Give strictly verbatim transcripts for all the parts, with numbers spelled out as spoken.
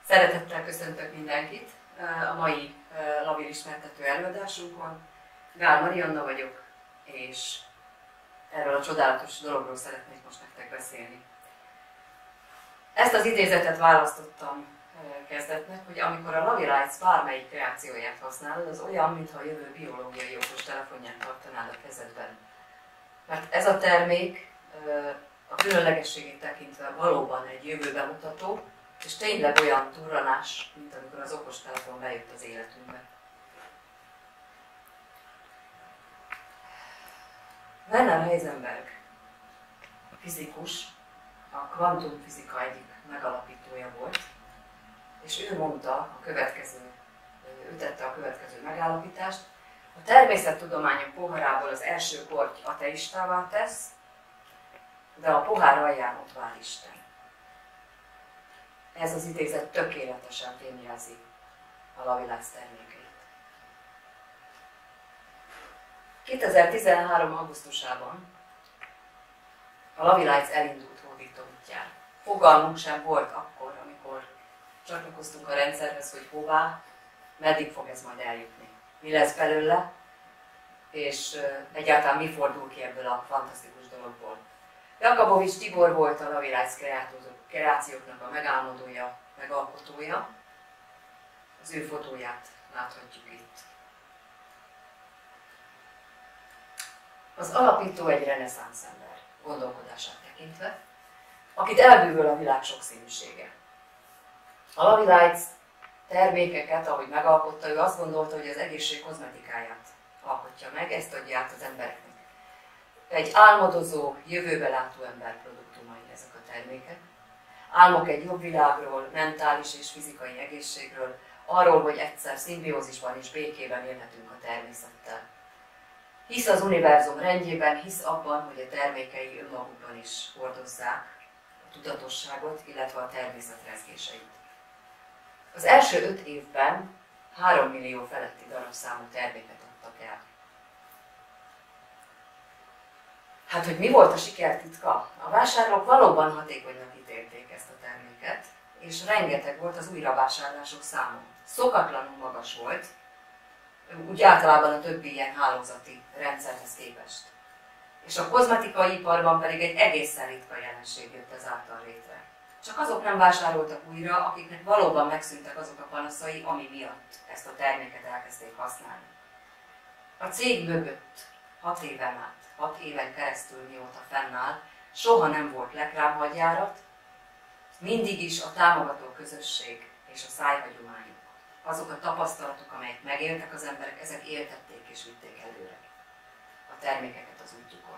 Szeretettel köszöntök mindenkit a mai lavír ismertető előadásunkon. Gál Marianna vagyok, és erről a csodálatos dologról szeretnék most nektek beszélni. Ezt az idézetet választottam kezdetnek, hogy amikor a Lavi-Lights bármelyik kreációját használod, az olyan, mintha a jövő biológiai okostelefonját tartanád a kezedben. Mert ez a termék a különlegességét tekintve valóban egy jövőbe mutató, és tényleg olyan durranás, mint amikor az okostelefon bejött az életünkbe. Werner Heisenberg fizikus, a kvantumfizika egyik megalapítója volt, és ő mondta a következő, ő tette a következő megállapítást: a természettudományok poharából az első korty ateistává tesz, de a pohár alján ott vár Isten. Ez az idézet tökéletesen fémjelzi a Lavi-Lights termékeit. kétezer-tizenhárom. augusztusában a Lavi-Lights elindult hódító útján. Fogalmunk sem volt akkor, amikor csatlakoztunk a rendszerhez, hogy hová, meddig fog ez majd eljutni. Mi lesz belőle, és egyáltalán mi fordul ki ebből a fantasztikus dologból. Jakabowicz Tibor volt a Lavi-Lights kreációknak a megálmodója, megalkotója. Az ő fotóját láthatjuk itt. Az alapító egy reneszánsz ember, gondolkodását tekintve, akit elbűvöl a világ sokszínűsége. A Lavi-Lights termékeket, ahogy megalkotta, ő azt gondolta, hogy az egészség kozmetikáját alkotja meg, ezt adja át az embereknek. Egy álmodozó, jövőbe látó ember produktumai ezek a termékek. Álmok egy jobb világról, mentális és fizikai egészségről, arról, hogy egyszer szimbiózisban és békében élhetünk a természettel. Hisz az univerzum rendjében, hisz abban, hogy a termékei önmagukban is hordozzák a tudatosságot, illetve a természet rezgéseit. Az első öt évben három millió feletti darabszámú terméket adtak el. Hát, hogy mi volt a siker titka? A vásárlók valóban hatékonynak ítélték ezt a terméket, és rengeteg volt az újravásárlások száma. Szokatlanul magas volt, úgy általában a többi ilyen hálózati rendszerhez képest. És a kozmetikai iparban pedig egy egészen ritka jelenség jött ezáltal létre. Csak azok nem vásároltak újra, akiknek valóban megszűntek azok a panaszai, ami miatt ezt a terméket elkezdték használni. A cég mögött hat éven át, hat éven keresztül mióta fennáll, soha nem volt reklámhadjárat, mindig is a támogató közösség és a szájhagyományok. Azok a tapasztalatok, amelyek megéltek az emberek, ezek éltették és vitték előre a termékeket az útjukon.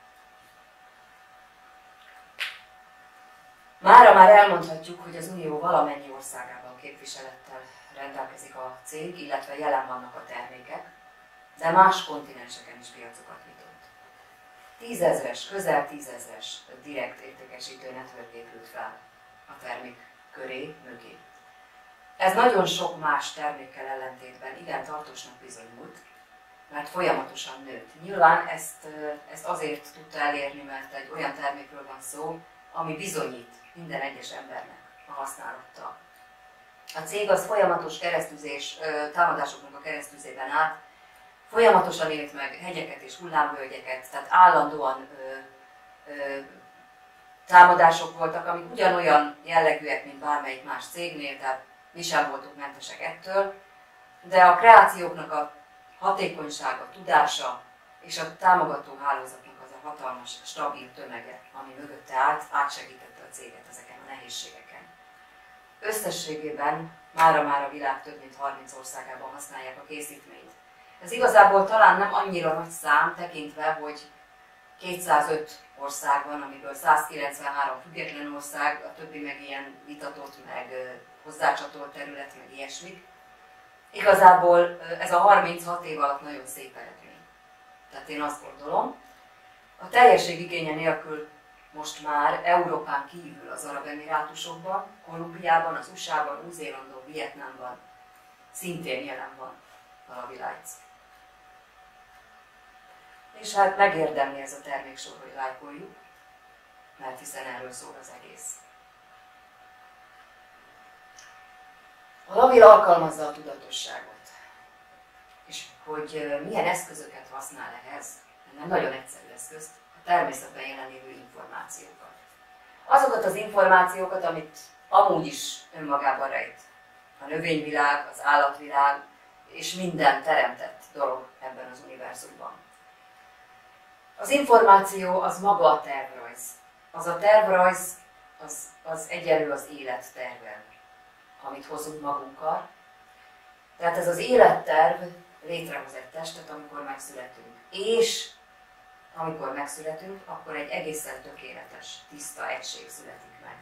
Mára már elmondhatjuk, hogy az Unió valamennyi országában képviselettel rendelkezik a cég, illetve jelen vannak a termékek, de más kontinenseken is piacokat nyitott. Tízezres, közel tízezres direkt értékesítő network épült fel a termék köré, mögé. Ez nagyon sok más termékkel ellentétben igen tartósnak bizonyult, mert folyamatosan nőtt. Nyilván ezt, ezt azért tudta elérni, mert egy olyan termékről van szó, ami bizonyít minden egyes embernek a használattal. A cég az folyamatos keresztüzés, támadásoknak a keresztüzében át, folyamatosan élt meg hegyeket és hullámvölgyeket, tehát állandóan ö, ö, támadások voltak, amik ugyanolyan jellegűek, mint bármelyik más cégnél, tehát mi sem voltunk mentesek ettől, de a kreációknak a hatékonysága, tudása és a támogató hálózatnak az a hatalmas, stabil tömege, ami mögötte állt, átsegítette a céget ezeken a nehézségeken. Összességében mára-már a világ több mint harminc országában használják a készítményt. Ez igazából talán nem annyira nagy szám, tekintve, hogy kétszázöt ország van, amiből százkilencvenhárom független ország, a többi meg ilyen vitatott, meg hozzácsatolt terület, meg ilyesmik. Igazából ez a harminchat év alatt nagyon szép eredmény. Tehát én azt gondolom, a teljesség igénye nélkül most már Európán kívül az Arab Emirátusokban, Kolumbiában, az u es á-ban, Új-Zélandon, Vietnámban szintén jelen van a Lavi-Lights. És hát megérdemli ez a terméksor, hogy lájkoljuk, mert hiszen erről szól az egész. A Laville alkalmazza a tudatosságot. És hogy milyen eszközöket használ ehhez, nem nagyon egyszerű eszközt, a természetben jelenlévő információkat. Azokat az információkat, amit amúgy is önmagában rejt. A növényvilág, az állatvilág, és minden teremtett dolog ebben az univerzumban. Az információ az maga a tervrajz. Az a tervrajz, az, az egyenlő az élettervvel, amit hozunk magunkkal. Tehát ez az életterv létrehoz egy testet, amikor megszületünk. És amikor megszületünk, akkor egy egészen tökéletes, tiszta egység születik meg.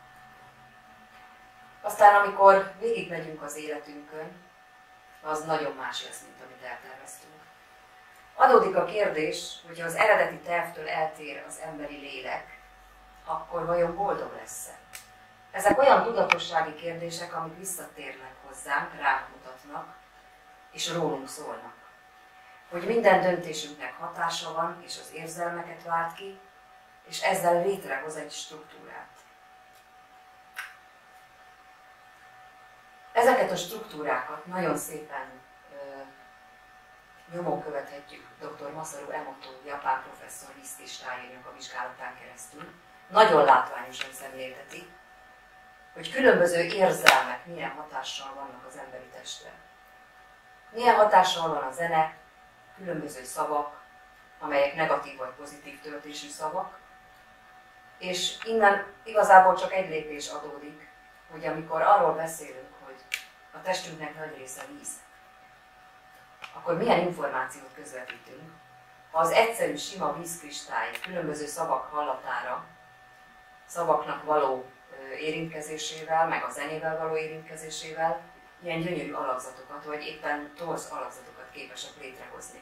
Aztán amikor végigmegyünk az életünkön, az nagyon más lesz, mint amit elterveztünk. Adódik a kérdés, hogy ha az eredeti tervtől eltér az emberi lélek, akkor vajon boldog lesz-e? Ezek olyan tudatossági kérdések, amik visszatérnek hozzánk, ránk mutatnak, és rólunk szólnak. Hogy minden döntésünknek hatása van, és az érzelmeket vált ki, és ezzel létrehoz egy struktúrát. Ezeket a struktúrákat nagyon szépen ö, nyomon követhetjük dr. Masaru Emoto, japán professzor vízkristályainak a vizsgálatán keresztül. Nagyon látványosan szemlélteti, hogy különböző érzelmek milyen hatással vannak az emberi testre. Milyen hatással van a zene, különböző szavak, amelyek negatív vagy pozitív töltésű szavak, és innen igazából csak egy lépés adódik, hogy amikor arról beszélünk, hogy a testünknek nagy része víz, akkor milyen információt közvetítünk, ha az egyszerű, sima vízkristály különböző szavak hallatára, szavaknak való érintkezésével, meg a zenével való érintkezésével ilyen gyönyörű alakzatokat, vagy éppen torz alakzatokat képesek létrehozni.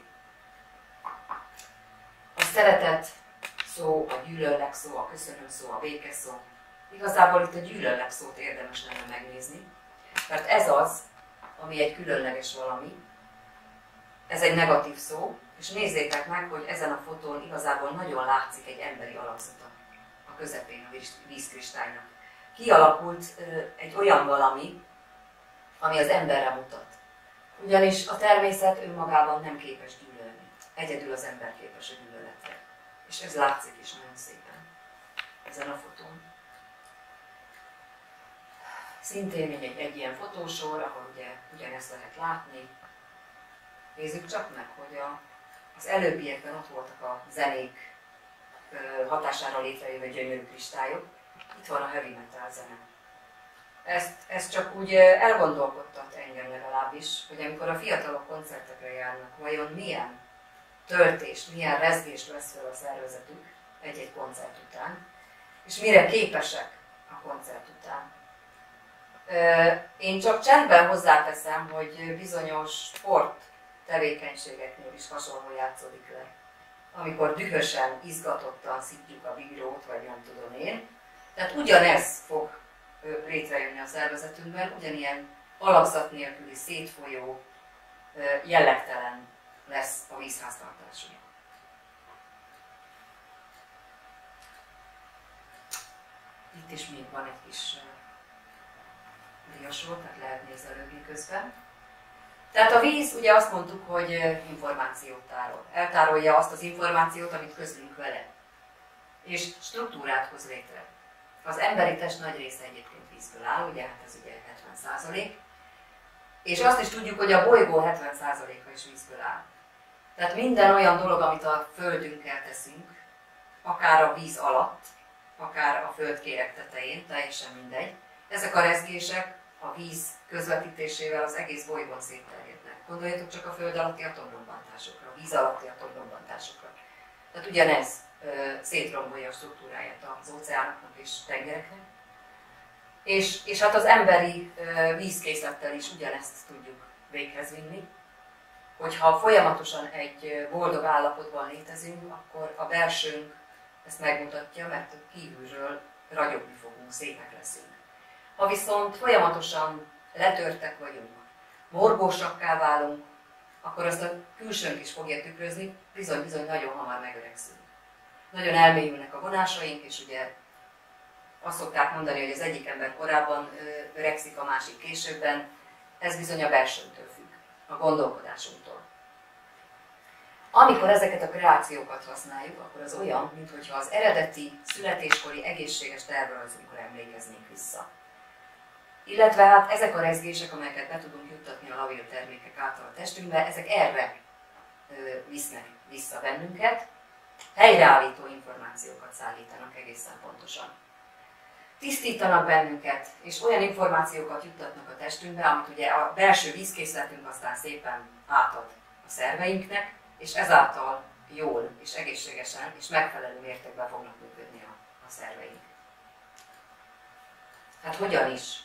A szeretet szó, a gyűlöllek szó, a köszönöm szó, a béke szó. Igazából itt a gyűlöllek szót érdemes lenne megnézni, mert ez az, ami egy különleges valami. Ez egy negatív szó, és nézzétek meg, hogy ezen a fotón igazából nagyon látszik egy emberi alakzata a közepén a vízkristálynak. Kialakult egy olyan valami, ami az emberre mutat. Ugyanis a természet önmagában nem képes gyűlölni. Egyedül az ember képes a gyűlöletre. És ez látszik is nagyon szépen ezen a fotón. Szintén egy, egy ilyen fotósor, ahol ugye ugyanezt lehet látni. Nézzük csak meg, hogy a, az előbbiekben ott voltak a zenék hatására létrejövő gyönyörű kristályok. Itt van a heavy metal zene. Ezt, ezt csak úgy elgondolkodtat engem legalábbis, hogy amikor a fiatalok koncertekre járnak, vajon milyen töltést, milyen rezgést vesz fel a szervezetük egy-egy koncert után, és mire képesek a koncert után. Én csak csendben hozzáteszem, hogy bizonyos sport tevékenységeknél is hasonló játszódik le. Amikor dühösen, izgatottan szidjuk a bírót, vagy nem tudom én. Tehát ugyanez fog létrejönni a szervezetünkben, ugyanilyen alakzat nélküli, szétfolyó, jellegtelen lesz a vízháztartásunk. Itt is még van egy kis viasor, tehát lehet nézelődni közben. Tehát a víz, ugye azt mondtuk, hogy információt tárol. Eltárolja azt az információt, amit közlünk vele. És struktúrát hoz létre. Az emberi test nagy része egyébként vízből áll, ugye hát ez ugye hetven százalék. És azt is tudjuk, hogy a bolygó hetven százaléka is vízből áll. Tehát minden olyan dolog, amit a földünkkel teszünk, akár a víz alatt, akár a földkéreg tetején, teljesen mindegy, ezek a rezgések a víz közvetítésével az egész bolygón szétterjednek. Gondoljatok csak a föld alatti atomrobbantásokra, a víz alatti atomrobbantásokra. Tehát ugyanez ö, szétrombolja a struktúráját az óceánoknak és tengereknek. És, és hát az emberi ö, vízkészlettel is ugyanezt tudjuk véghez vinni, hogyha folyamatosan egy boldog állapotban létezünk, akkor a belsőnk ezt megmutatja, mert kívülről ragyogni fogunk, szépek leszünk. Ha viszont folyamatosan letörtek vagyunk, morgósakká válunk, akkor azt a külsőnk is fogja tükrözni, bizony-bizony nagyon hamar megöregszünk. Nagyon elmélyülnek a vonásaink, és ugye azt szokták mondani, hogy az egyik ember korábban öregszik, a másik későbben. Ez bizony a belsőtől függ, a gondolkodásunktól. Amikor ezeket a kreációkat használjuk, akkor az olyan, mintha az eredeti, születéskori egészséges tervrajzunkra emlékeznénk vissza. Illetve hát ezek a rezgések, amelyeket be tudunk juttatni a lavil termékek által a testünkbe, ezek erre ö, visznek vissza bennünket, helyreállító információkat szállítanak egészen pontosan. Tisztítanak bennünket, és olyan információkat juttatnak a testünkbe, amit ugye a belső vízkészletünk aztán szépen átad a szerveinknek, és ezáltal jól és egészségesen és megfelelő mértékben fognak működni a, a szerveink. Hát hogyan is?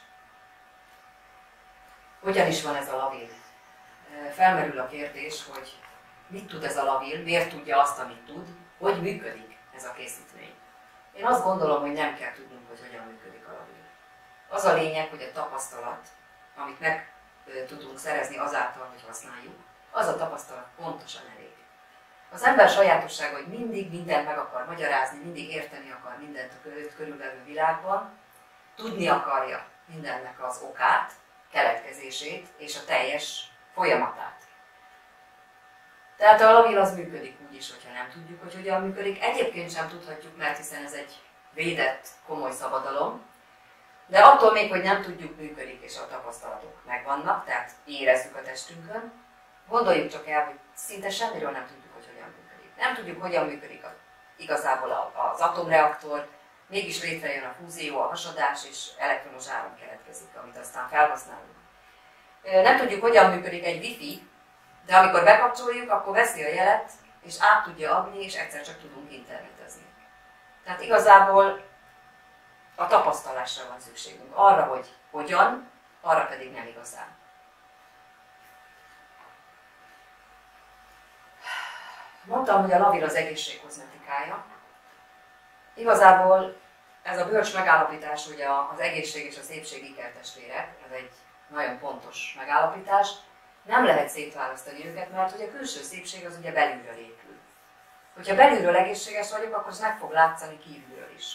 Hogyan is van ez a lavil? Felmerül a kérdés, hogy mit tud ez a lavil, miért tudja azt, amit tud, hogy működik ez a készítmény. Én azt gondolom, hogy nem kell tudnunk, hogy hogyan működik a lavil. Az a lényeg, hogy a tapasztalat, amit meg tudunk szerezni azáltal, hogy használjuk, az a tapasztalat pontosan elég. Az ember sajátossága, hogy mindig mindent meg akar magyarázni, mindig érteni akar mindent a körülbelül világban, tudni akarja mindennek az okát, keletkezését és a teljes folyamatát. Tehát a lavil az működik úgy is, hogyha nem tudjuk, hogy hogyan működik. Egyébként sem tudhatjuk, mert hiszen ez egy védett, komoly szabadalom, de attól még, hogy nem tudjuk, működik, és a tapasztalatok megvannak, tehát érezzük a testünkön. Gondoljuk csak el, hogy szinte semmiről nem tudjuk, hogy hogyan működik. Nem tudjuk, hogyan működik a, igazából az atomreaktor, mégis létrejön a fúzió, a hasadás, és elektromos áram keletkezik, amit aztán felhasználunk. Nem tudjuk, hogyan működik egy wifi, de amikor bekapcsoljuk, akkor veszi a jelet, és át tudja adni, és egyszer csak tudunk internetezni. Tehát igazából a tapasztalásra van szükségünk. Arra, hogy hogyan, arra pedig nem igazán. Mondtam, hogy a lavil az egészség kozmetikája. Igazából ez a bölcs megállapítás, hogy az egészség és a szépség ikertestvérek, ez egy nagyon pontos megállapítás. Nem lehet szétválasztani őket, mert hogy a külső szépség az ugye belülről épül. Hogyha belülről egészséges vagyok, akkor az meg fog látszani kívülről is.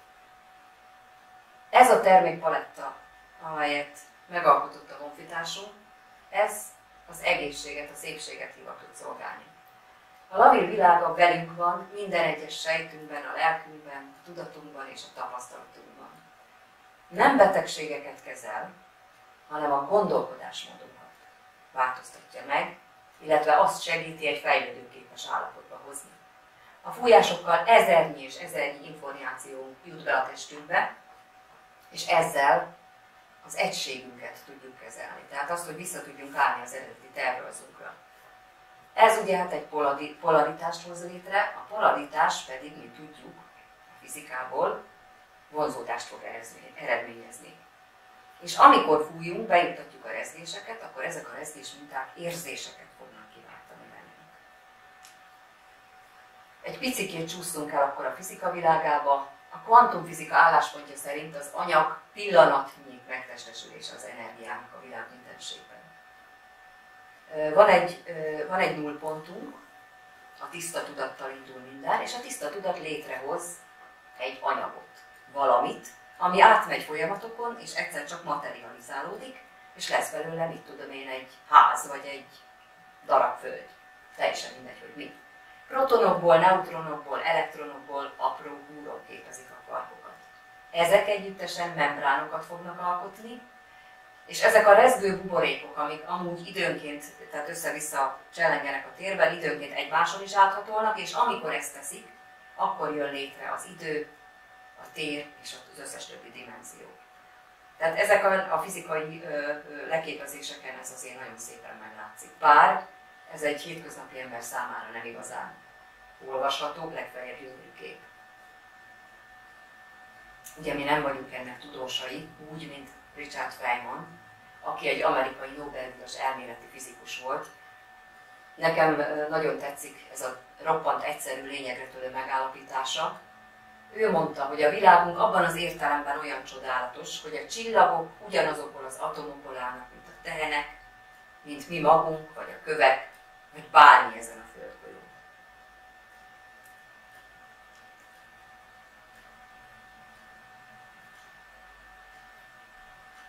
Ez a termékpaletta, amelyet megalkotott a honfitársunk, ez az egészséget, a szépséget hivatott szolgálni. A lavil világa velünk van, minden egyes sejtünkben, a lelkünkben, a tudatunkban és a tapasztalatunkban. Nem betegségeket kezel, hanem a gondolkodásmódunkat változtatja meg, illetve azt segíti egy fejlődőképes állapotba hozni. A fújásokkal ezernyi és ezernyi információ jut be a testünkbe, és ezzel az egységünket tudjuk kezelni. Tehát azt, hogy vissza tudjunk állni az eredeti tervrajzunkra. Ez ugye hát egy polaritást hoz létre, a polaritás pedig, mi tudjuk a fizikából, vonzódást fog eredményezni. És amikor fújunk, bejuttatjuk a rezgéseket, akkor ezek a rezgés minták érzéseket fognak kiváltani bennünk. Egy picikét csúszunk el akkor a fizika világába. A kvantumfizika álláspontja szerint az anyag pillanatnyi megtestesülése az energiának a világ mindenségben. Van egy, van egy nullpontunk, a tiszta tudattal indul minden, és a tiszta tudat létrehoz egy anyagot, valamit, ami átmegy folyamatokon, és egyszer csak materializálódik, és lesz belőle, mit tudom én, egy ház, vagy egy darab föld. Teljesen mindegy, hogy mi. Protonokból, neutronokból, elektronokból apró húrok képezik a kvarkokat. Ezek együttesen membránokat fognak alkotni, és ezek a rezgő buborékok, amik amúgy időnként, tehát össze-vissza csellengenek a térben, időnként egymáson is áthatolnak, és amikor ezt teszik, akkor jön létre az idő, a tér és az összes többi dimenzió. Tehát ezek a, a fizikai ö, ö, leképezéseken ez azért nagyon szépen meglátszik. Bár ez egy hétköznapi ember számára nem igazán olvasható, legfeljebb jövőkép. Ugye mi nem vagyunk ennek tudósai, úgy, mint Richard Feynman, aki egy amerikai Nobel-díjas elméleti fizikus volt. Nekem nagyon tetszik ez a roppant egyszerű, lényegre törő megállapítása. Ő mondta, hogy a világunk abban az értelemben olyan csodálatos, hogy a csillagok ugyanazokból az atomokból állnak, mint a tehenek, mint mi magunk, vagy a kövek, vagy bármi ezen a földgolyón.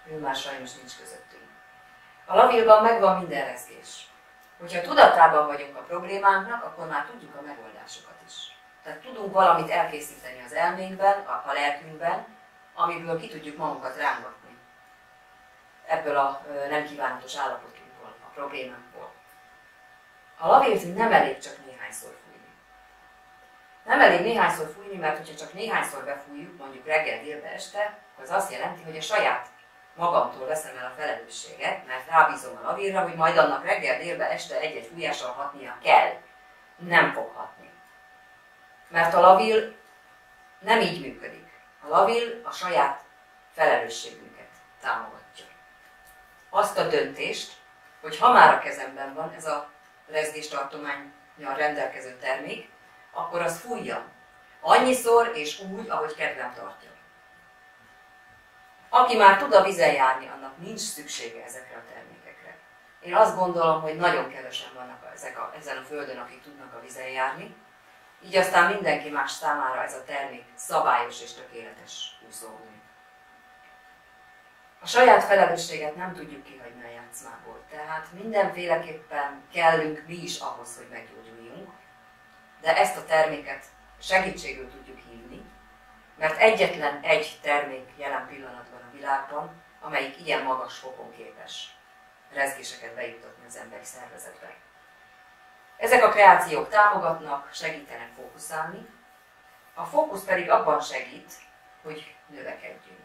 ő már sajnos nincs közöttünk. A lavilban megvan minden rezgés. Hogyha tudatában vagyunk a problémánknak, akkor már tudjuk a megoldásokat is. Tehát tudunk valamit elkészíteni az elménkben, a lelkünkben, amiből ki tudjuk magunkat rángatni. Ebből a nem kívánatos állapotunkból, a problémánkból. A lavilt nem elég csak néhányszor fújni. Nem elég néhányszor fújni, mert hogyha csak néhányszor befújjuk, mondjuk reggel, délbe, este, akkor az azt jelenti, hogy a saját magamtól veszem el a felelősséget, mert rábízom a lavilra, hogy majd annak reggel, délbe, este egy-egy fújással hatnia kell. Nem fog hatni. Mert a lavil nem így működik. A lavil a saját felelősségünket támogatja. Azt a döntést, hogy ha már a kezemben van ez a rezgéstartománnyal rendelkező termék, akkor az fújjam. Annyiszor és úgy, ahogy kedvem tartja. Aki már tud a vízen járni, annak nincs szüksége ezekre a termékekre. Én azt gondolom, hogy nagyon kevesen vannak ezek a, ezen a földön, akik tudnak a vízen járni. Így aztán mindenki más számára ez a termék szabályos és tökéletes úszógumy. A saját felelősséget nem tudjuk kihagyni a játszmából, tehát mindenféleképpen kellünk mi is ahhoz, hogy meggyógyuljunk, de ezt a terméket segítségül tudjuk hívni, mert egyetlen egy termék jelen pillanatban a világban, amelyik ilyen magas fokon képes rezgéseket bejuttatni az emberi szervezetbe. Ezek a kreációk támogatnak, segítenek fókuszálni, a fókusz pedig abban segít, hogy növekedjünk.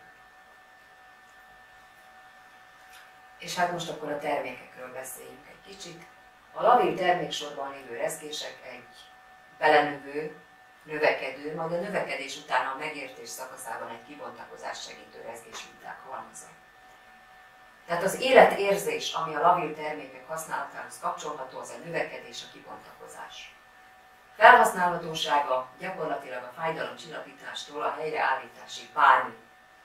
És hát most akkor a termékekről beszéljünk egy kicsit. A lavil terméksorban lévő rezgések egy belenövő, növekedő, majd a növekedés után a megértés szakaszában egy kibontakozás segítő rezgésminták halmaza. Tehát az életérzés, ami a lavil termékek használatához kapcsolható, az a növekedés, a kibontakozás. Felhasználhatósága gyakorlatilag a fájdalomcsillapítástól a helyreállításig bármi.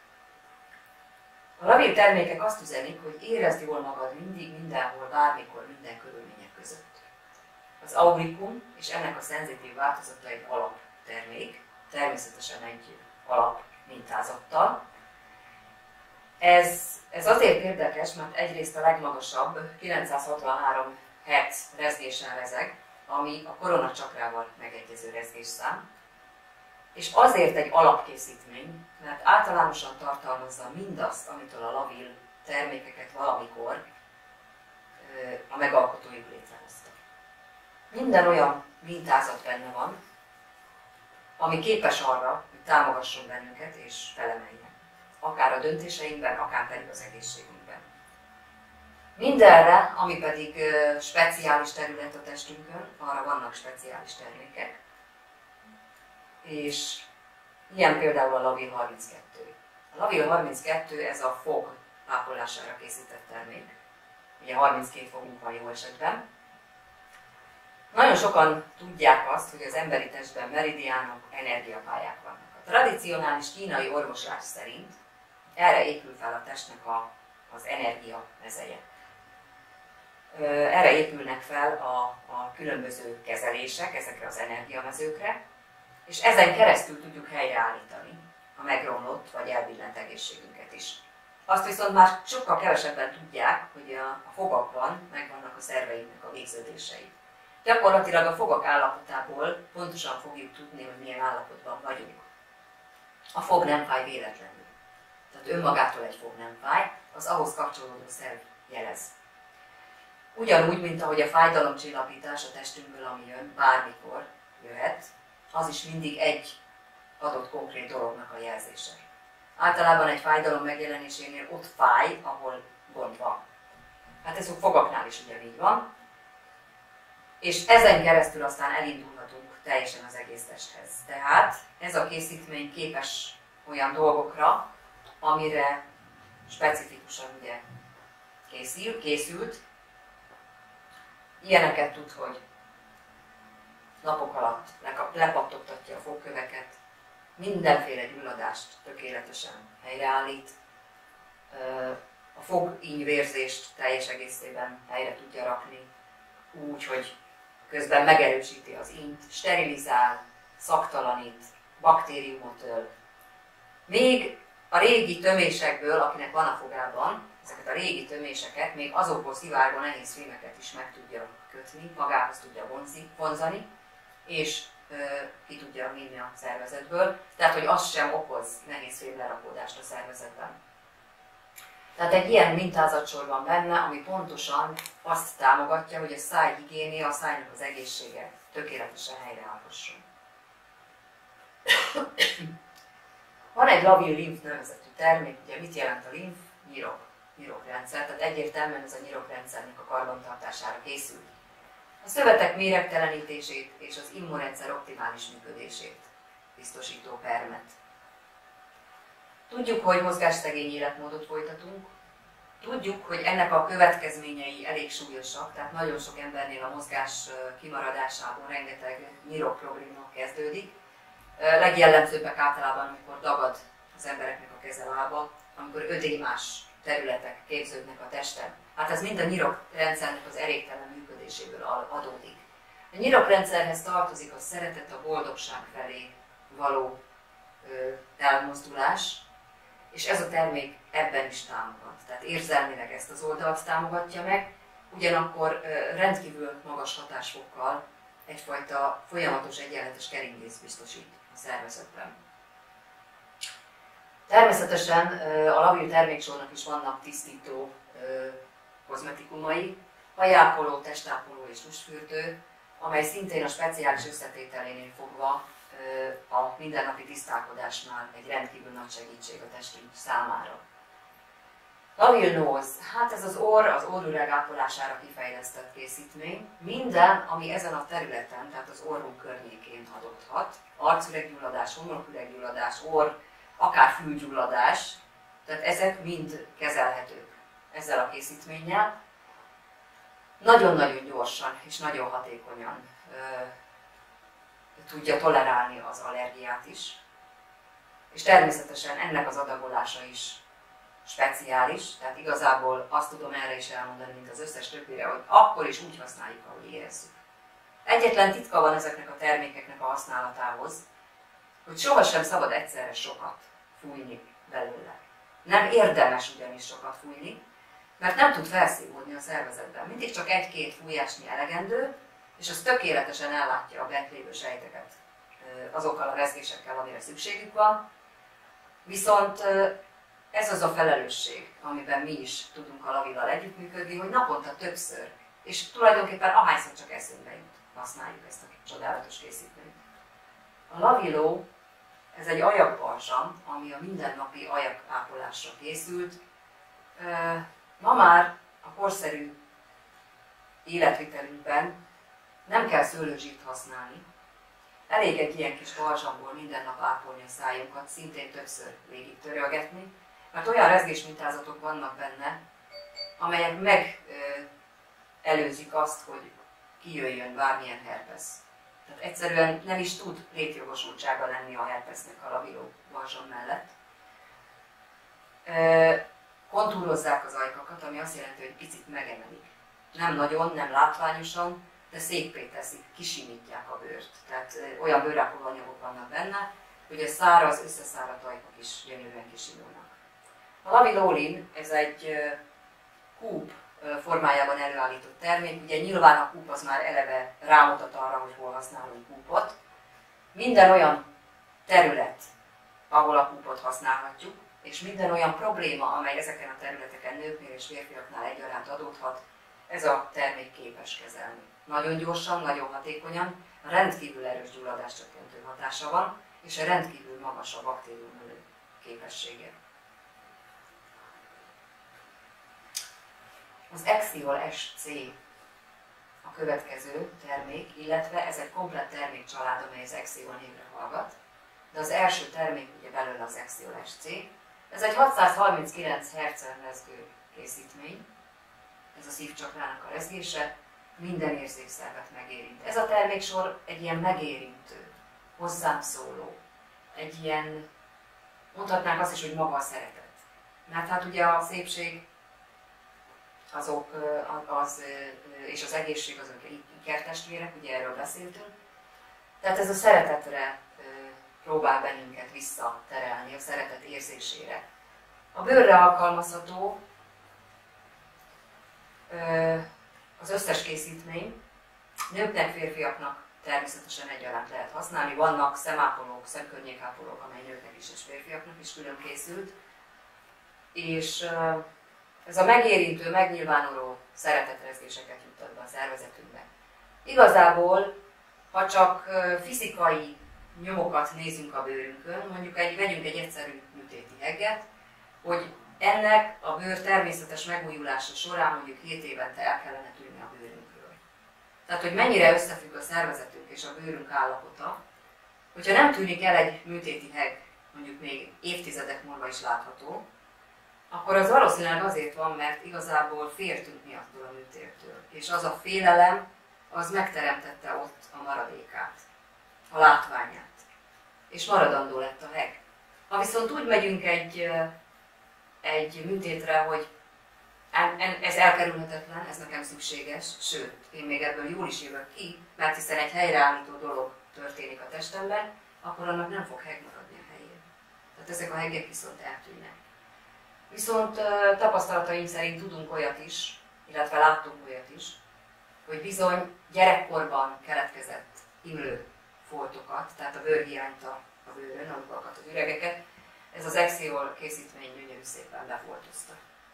A lavil termékek azt üzenik, hogy érezd jól magad mindig, mindenhol, bármikor, minden körülmények között. Az aurikum és ennek a szenzitív változata egy alaptermék, természetesen egy alap mintázattal. Ez, ez azért érdekes, mert egyrészt a legmagasabb kilencszázhatvanhárom hertz rezgésen rezeg, ami a koronacsakrával megegyező rezgésszám, és azért egy alapkészítmény, mert általánosan tartalmazza mindazt, amitől a lavil termékeket valamikor a megalkotójuk létrehozta. Minden olyan mintázat benne van, ami képes arra, hogy támogasson bennünket és felemeljen. Akár a döntéseinkben, akár pedig az egészségünkben. Mindenre, ami pedig uh, speciális terület a testünkön, arra vannak speciális termékek. És ilyen például a lavil harminckettő. A lavil harminckettő ez a fog ápolására készített termék. Ugye harminckét fogunk van jó esetben. Nagyon sokan tudják azt, hogy az emberi testben meridiánok, energiapályák vannak. A tradicionális kínai orvoslás szerint erre épül fel a testnek a, az energia mezeje. Erre épülnek fel a, a különböző kezelések, ezekre az energiamezőkre, és ezen keresztül tudjuk helyreállítani a megromlott vagy elbillent egészségünket is. Azt viszont már sokkal kevesebben tudják, hogy a, a fogakban megvannak a szerveinknek a végződései. Gyakorlatilag a fogak állapotából pontosan fogjuk tudni, hogy milyen állapotban vagyunk. A fog nem fáj véletlenül. Tehát önmagától egy fog nem fáj, az ahhoz kapcsolódó szerv jelez. Ugyanúgy, mint ahogy a fájdalomcsillapítás a testünkből, ami jön, bármikor jöhet, az is mindig egy adott konkrét dolognak a jelzése. Általában egy fájdalom megjelenésénél ott fáj, ahol gond van. Hát ez a fogaknál is ugyanígy van. És ezen keresztül aztán elindulhatunk teljesen az egész testhez. Tehát ez a készítmény képes olyan dolgokra, amire specifikusan ugye készül, készült. Ilyeneket tud, hogy napok alatt lepattogtatja a fogköveket, mindenféle gyulladást tökéletesen helyreállít, a fogínyvérzést teljes egészében helyre tudja rakni, úgy, hogy közben megerősíti az ínyt, sterilizál, szaktalanít, baktériumot öl. Még a régi tömésekből, akinek van a fogában, ezeket a régi töméseket, még azokból szivárgó nehéz fémeket is meg tudja kötni, magához tudja vonzi, vonzani, és ö, ki tudja vinni a szervezetből, tehát hogy az sem okoz nehéz fém lerakódást a szervezetben. Tehát egy ilyen mintázatsor van benne, ami pontosan azt támogatja, hogy a szájhigiénia, a szájnak az egészsége tökéletesen helyreállhasson. Van egy lavil limf nevezetű termék, ugye mit jelent a limf? Nyirok, nyirokrendszer, tehát egyértelműen ez a nyirokrendszernek a karbantartására készül. A szövetek méregtelenítését és az immunrendszer optimális működését biztosító permet. Tudjuk, hogy mozgásszegény életmódot folytatunk, tudjuk, hogy ennek a következményei elég súlyosak, tehát nagyon sok embernél a mozgás kimaradásából rengeteg nyirok probléma kezdődik. Legjellemzőbbek általában, amikor dagad az embereknek a keze lába, amikor ödémás területek képződnek a testen. Hát ez mind a nyirokrendszernek az elégtelen működéséből adódik. A nyirokrendszerhez tartozik a szeretet, a boldogság felé való ö, elmozdulás, és ez a termék ebben is támogat. Tehát érzelmileg ezt az oldalt támogatja meg, ugyanakkor ö, rendkívül magas hatásfokkal egyfajta folyamatos egyenletes keringést biztosít a szervezetben. Természetesen a lavil terméksornak is vannak tisztító kozmetikumai, hajápoló, testápoló és tusfürdő, amely szintén a speciális összetételénél fogva a mindennapi tisztálkodásnál egy rendkívül nagy segítség a testünk számára. Lavil nose, hát ez az orr, az orrüreg ápolására kifejlesztett készítmény. Minden, ami ezen a területen, tehát az orrunk környékén adódhat, arcüreggyulladás, homloküreggyulladás, orr, akár fülgyulladás, tehát ezek mind kezelhetők ezzel a készítménnyel. Nagyon-nagyon gyorsan és nagyon hatékonyan ö, tudja tolerálni az allergiát is. És természetesen ennek az adagolása is speciális, tehát igazából azt tudom erre is elmondani, mint az összes többire, hogy akkor is úgy használjuk, ahogy érezzük. Egyetlen titka van ezeknek a termékeknek a használatához, hogy sohasem szabad egyszerre sokat fújni belőle. Nem érdemes ugyanis sokat fújni, mert nem tud felszívódni a szervezetben. Mindig csak egy-két fújásnyi elegendő, és az tökéletesen ellátja a bent lévő sejteket azokkal a rezgésekkel, amire szükségük van. Viszont ez az a felelősség, amiben mi is tudunk a lavillal együttműködni, hogy naponta többször, és tulajdonképpen ahányszor csak eszünkbe jut, használjuk ezt a csodálatos készítményt. A lavilló, ez egy ajakbalzsam, ami a mindennapi ajakápolásra készült. Ma már a korszerű életvitelünkben nem kell szőlőzsírt használni. Elég egy ilyen kis balzsamból minden nap ápolni a szájunkat, szintén többször végig törölgetni, mert olyan rezgésmintázatok vannak benne, amelyek megelőzik azt, hogy kijöjjön bármilyen herpesz. Tehát egyszerűen nem is tud létjogosultsága lenni a herpesznek a lavilló balzsam mellett. Kontúrozzák az ajkakat, ami azt jelenti, hogy picit megemelik. Nem nagyon, nem látványosan, de széppé teszik, kisimítják a bőrt. Tehát olyan bőrápoló anyagok vannak benne, hogy a száraz, összeszáradt ajkak is gyönyörűen kisimulnak. A lavillólin, ez egy kúp formájában előállított termék. Ugye nyilván a kúp az már eleve rámutat arra, hogy hol használunk kúpot. Minden olyan terület, ahol a kúpot használhatjuk, és minden olyan probléma, amely ezeken a területeken nőknél és férfiaknál egyaránt adódhat, ez a termék képes kezelni. Nagyon gyorsan, nagyon hatékonyan, rendkívül erős gyulladáscsökkentő hatása van, és rendkívül magas a baktériumölő képessége. Az Exiol es cé a következő termék, illetve ez egy komplett termékcsalád, amely az Exiol névre hallgat, de az első termék ugye belőle az Exiol es cé. Ez egy hatszázharminckilenc hertzen rezgő készítmény, ez a szívcsakrának a rezgése, minden érzékszervet megérint. Ez a terméksor egy ilyen megérintő, hozzám szóló, egy ilyen, mondhatnánk azt is, hogy maga a szeretet. Mert hát ugye a szépség azok, az, és az egészség azok ikertestvérek, ugye erről beszéltünk. Tehát ez a szeretetre próbál bennünket visszaterelni a szeretet érzésére. A bőrre alkalmazható az összes készítmény, nőknek, férfiaknak természetesen egyaránt lehet használni. Vannak szemápolók, szemkörnyékápolók, amely nőknek is és férfiaknak is külön készült. És ez a megérintő, megnyilvánuló szeretetrezgéseket juttat be a szervezetünkbe. Igazából, ha csak fizikai nyomokat nézünk a bőrünkön, mondjuk egy, vegyünk egy egyszerű műtéti hegget, hogy ennek a bőr természetes megújulása során mondjuk hét évente el kellene tűnni a bőrünkről. Tehát, hogy mennyire összefügg a szervezetünk és a bőrünk állapota, hogyha nem tűnik el egy műtéti hegg, mondjuk még évtizedek múlva is látható, akkor az valószínűleg azért van, mert igazából féltünk mi attól a műtértől. És az a félelem, az megteremtette ott a maradékát, a látványát. És maradandó lett a hegg. Ha viszont úgy megyünk egy, egy műtétre, hogy ez elkerülhetetlen, ez nekem szükséges, sőt, én még ebből jól is jövök ki, mert hiszen egy helyreállító dolog történik a testemben, akkor annak nem fog hegg maradni a helyén. Tehát ezek a heggek viszont eltűnnek. Viszont tapasztalataim szerint tudunk olyat is, illetve láttunk olyat is, hogy bizony gyerekkorban keletkezett imlő foltokat, tehát a bőrhiányt a bőrön, alukakat, az üregeket, ez az Exiol készítmény gyönyörű szépen befoltozta.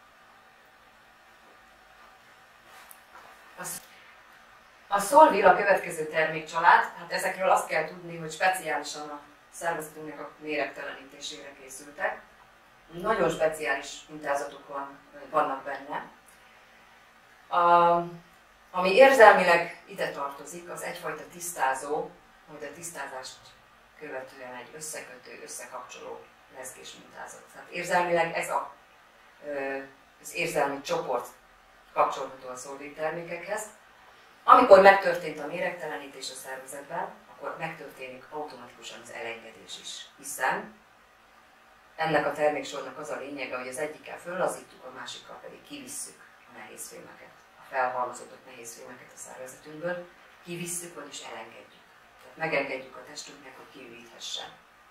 A Solvil a következő termékcsalád, hát ezekről azt kell tudni, hogy speciálisan a szervezetünknek a méregtelenítésére készültek. Nagyon speciális mintázatok van, vannak benne. A, ami érzelmileg ide tartozik, az egyfajta tisztázó, majd a tisztázást követően egy összekötő, összekapcsoló rezgés mintázat. Tehát érzelmileg ez a, az érzelmi csoport kapcsolható a Solvil termékekhez. Amikor megtörtént a méregtelenítés a szervezetben, akkor megtörténik automatikusan az elengedés is, hiszen ennek a terméksornak az a lényege, hogy az egyikkel föllazítjuk, a másikkal pedig kivisszük a nehézfémeket, a felhalmozódott nehézfémeket a szervezetünkből, kivisszük, vagyis elengedjük. Tehát megengedjük a testünknek, hogy kiüríthessen.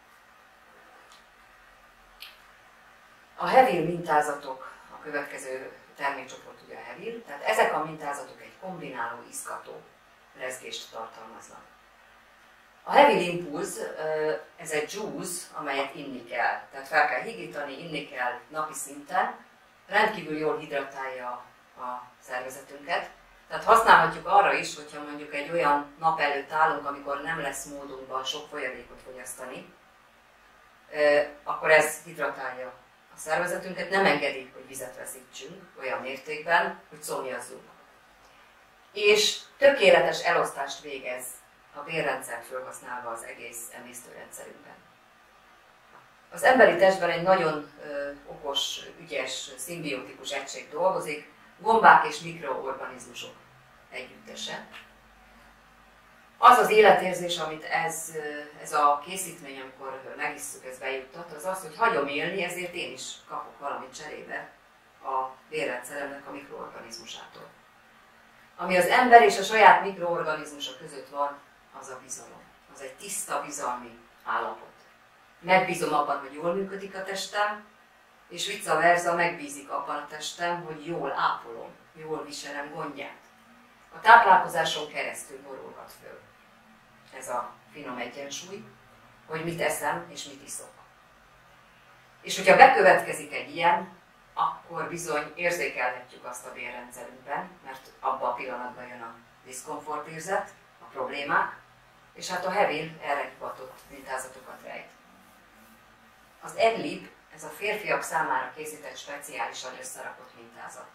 A Hevil mintázatok a következő termékcsoport, ugye a Hevil, tehát ezek a mintázatok egy kombináló, izgató rezgést tartalmaznak. A Hevil Impulse, ez egy juice, amelyet inni kell. Tehát fel kell higítani, inni kell napi szinten. Rendkívül jól hidratálja a szervezetünket. Tehát használhatjuk arra is, hogyha mondjuk egy olyan nap előtt állunk, amikor nem lesz módunkban sok folyadékot fogyasztani, akkor ez hidratálja a szervezetünket, nem engedi, hogy vizet veszítsünk olyan mértékben, hogy szomjazzunk. És tökéletes elosztást végez a bélrendszert felhasználva az egész emésztőrendszerünkben. Az emberi testben egy nagyon ö, okos, ügyes, szimbiotikus egység dolgozik, gombák és mikroorganizmusok együttese. Az az életérzés, amit ez, ez a készítmény, amikor megisszuk, ez bejuttat, az az, hogy hagyom élni, ezért én is kapok valamit cserébe a bélrendszeremnek a mikroorganizmusától. Ami az ember és a saját mikroorganizmusa között van, az a bizalom. Az egy tiszta bizalmi állapot. Megbízom abban, hogy jól működik a testem, és vice versa megbízik abban a testem, hogy jól ápolom, jól viselem gondját. A táplálkozáson keresztül borulhat föl ez a finom egyensúly, hogy mit eszem és mit iszok. És hogyha bekövetkezik egy ilyen, akkor bizony érzékelhetjük azt a bélrendszerünkben, mert abban a pillanatban jön a diszkomfortérzet, a problémák, és hát a Hevil erre hivatott mintázatokat rejt. Az Adlib, ez a férfiak számára készített speciálisan összerakott mintázat.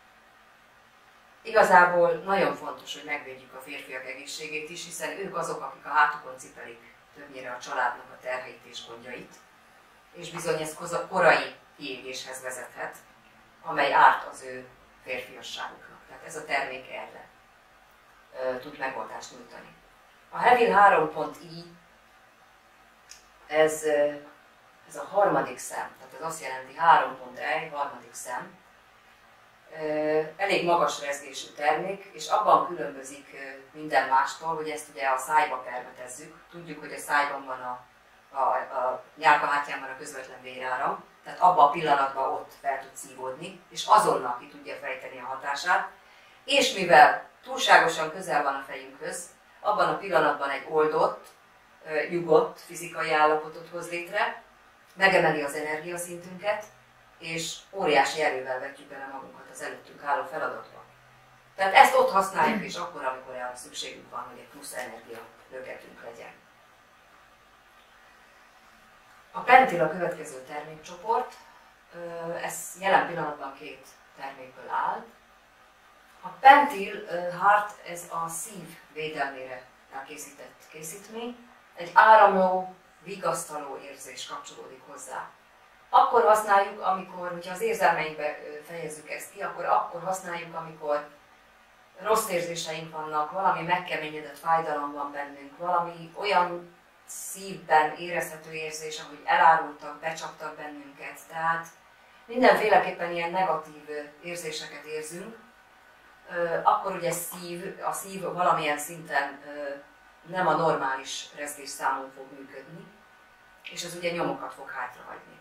Igazából nagyon fontos, hogy megvédjük a férfiak egészségét is, hiszen ők azok, akik a hátukon cipelik többnyire a családnak a terheit és gondjait, és bizony ez korai kiégéshez vezethet, amely árt az ő férfiasságuknak. Tehát ez a termék erre e, tud megoldást nyújtani. A Hevil három pont i, ez, ez a harmadik szem, tehát ez azt jelenti három pont e, harmadik szem, elég magas rezgésű termék, és abban különbözik minden mástól, hogy ezt ugye a szájba permetezzük. Tudjuk, hogy a szájban van a a, a nyálkahártyán van a közvetlen véráram, tehát abban a pillanatban ott fel tud szívódni, és azonnal ki tudja fejteni a hatását, és mivel túlságosan közel van a fejünkhöz, abban a pillanatban egy oldott, nyugodt fizikai állapotot hoz létre, megemeli az energiaszintünket, és óriási erővel vetjük bele magunkat az előttünk álló feladatba. Tehát ezt ott használjuk, és akkor, amikor arra szükségünk van, hogy egy plusz energia löketünk legyen. A Pentil a következő termékcsoport, ez jelen pillanatban két termékből áll. A Pentil Heart, ez a szív védelmére elkészített készítmény, egy áramló, vigasztaló érzés kapcsolódik hozzá. Akkor használjuk, amikor, hogyha az érzelmeinkbe fejezzük ezt ki, akkor akkor használjuk, amikor rossz érzéseink vannak, valami megkeményedett fájdalom van bennünk, valami olyan szívben érezhető érzés, ahogy elárultak, becsaptak bennünket. Tehát mindenféleképpen ilyen negatív érzéseket érzünk, akkor ugye szív, a szív valamilyen szinten nem a normális rezgésszámon fog működni, és ez ugye nyomokat fog hátrahagyni.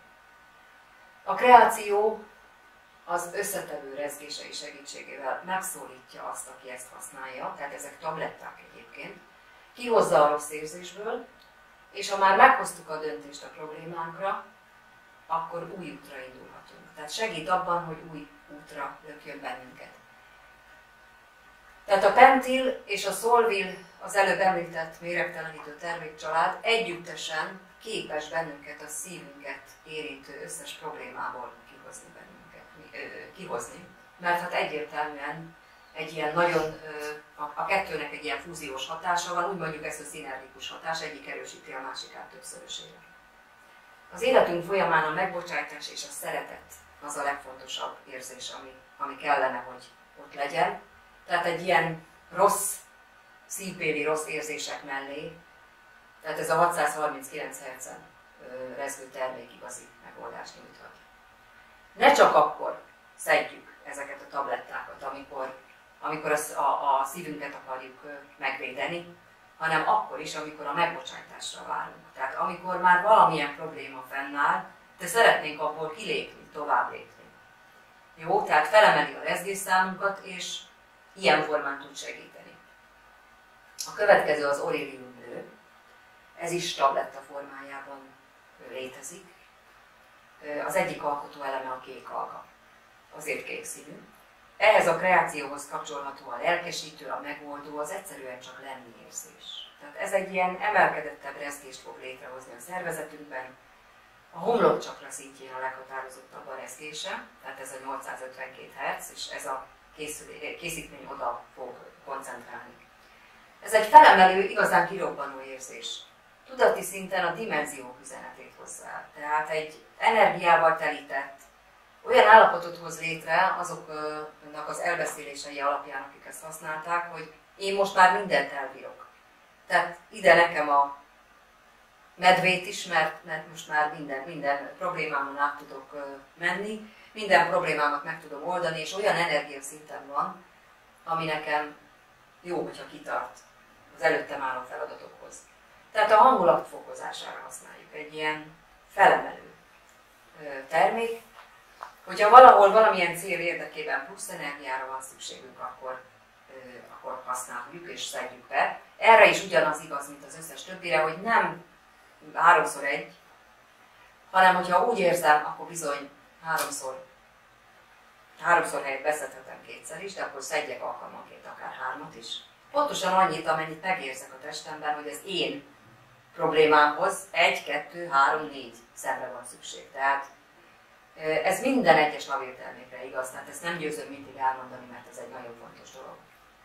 A kreáció az összetevő rezgései segítségével megszólítja azt, aki ezt használja, tehát ezek tabletták egyébként, kihozza a rossz érzésből, és ha már meghoztuk a döntést a problémánkra, akkor új útra indulhatunk. Tehát segít abban, hogy új útra lökjön bennünket. Tehát a Pentil és a Solvil, az előbb említett méregtelenítő termékcsalád együttesen képes bennünket, a szívünket érintő összes problémából kihozni bennünket, kihozni. Mert hát egyértelműen egy ilyen nagyon, a kettőnek egy ilyen fúziós hatása van, úgy mondjuk ezt a szinergikus hatás, egyik erősíti a másikát többszörösére. Az életünk folyamán a megbocsátás és a szeretet az a legfontosabb érzés, ami, ami kellene, hogy ott legyen. Tehát egy ilyen rossz, szívbéli rossz érzések mellé, tehát ez a hatszázharminckilenc hertzen rezgő termék igazi megoldást nyújthat. Ne csak akkor szedjük ezeket a tablettákat, amikor, amikor a, a, a szívünket akarjuk megvédeni, hanem akkor is, amikor a megbocsátásra várunk. Tehát amikor már valamilyen probléma fennáll, de szeretnénk abból kilépni, tovább lépni. Jó, tehát felemeli a rezgésszámunkat, és ilyen formán tud segíteni. A következő az Orilium Blő. Ez is tabletta formájában létezik. Az egyik alkotó eleme a kék alga, azért kék színű. Ehhez a kreációhoz kapcsolható a lelkesítő, a megoldó, az egyszerűen csak lenni érzés. Tehát ez egy ilyen emelkedettebb rezgést fog létrehozni a szervezetünkben. A homlokcsakra szintjén a leghatározottabb a rezgése, tehát ez a nyolcszázötvenkét hertz, és ez a készítmény oda fog koncentrálni. Ez egy felemelő, igazán kirobbanó érzés. Tudati szinten a dimenziók üzenetét hozzá. Tehát egy energiával telített, olyan állapotot hoz létre azoknak az elbeszélései alapján, akik ezt használták, hogy én most már mindent elbírok. Tehát ide nekem a medvét is, mert, mert most már minden, minden problémámon át tudok menni, minden problémámat meg tudom oldani, és olyan energiaszinten van, ami nekem jó, hogyha kitart az előttem álló feladatokhoz. Tehát a hangulat fokozására használjuk egy ilyen felemelő termék. Hogyha valahol valamilyen cél érdekében plusz energiára van szükségünk, akkor, akkor használjuk és szedjük be. Erre is ugyanaz igaz, mint az összes többire, hogy nem háromszor egy, hanem hogyha úgy érzem, akkor bizony háromszor, háromszor helyett beszedhetem kétszer is, de akkor szedjek alkalmanként akár hármat is. Pontosan annyit, amennyit megérzek a testemben, hogy az én problémámhoz egy, kettő, három, négy szemre van szükség. Tehát ez minden egyes lavértermékre igaz, tehát ezt nem győzöm mindig elmondani, mert ez egy nagyon fontos dolog.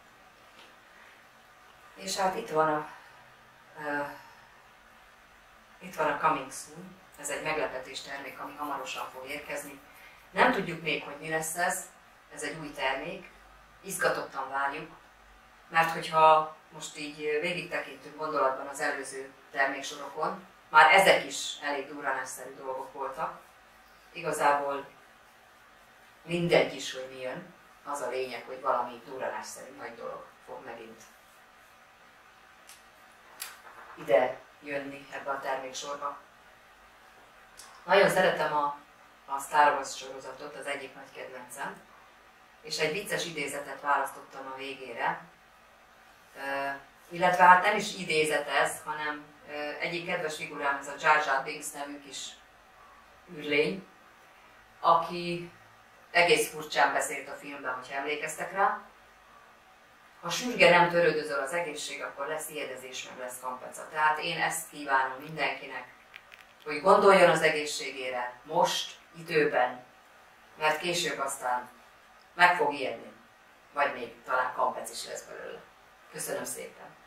És hát itt van a, uh, itt van a Coming Soon, ez egy meglepetés termék, ami hamarosan fog érkezni. Nem tudjuk még, hogy mi lesz ez, ez egy új termék, izgatottan várjuk, mert hogyha most így végig tekintünk gondolatban az előző terméksorokon, már ezek is elég durranásszerű dolgok voltak. Igazából mindegy is, hogy mi jön, az a lényeg, hogy valami durranásszerű nagy dolog fog megint ide jönni ebbe a terméksorba. Nagyon szeretem a, a Star Wars sorozatot, az egyik nagy kedvencem, és egy vicces idézetet választottam a végére, uh, illetve hát nem is idézet ez, hanem uh, egyik kedves figurám, ez a Jar Jar Binks nevű kis űrlény, aki egész furcsán beszélt a filmben, hogyha emlékeztek rá. Ha sürge nem törődözöl az egészség, akkor lesz ijedezés, meg lesz kampeca. Tehát én ezt kívánom mindenkinek, hogy gondoljon az egészségére most, időben, mert később aztán meg fog ijedni, vagy még talán kampec is lesz belőle. Köszönöm szépen!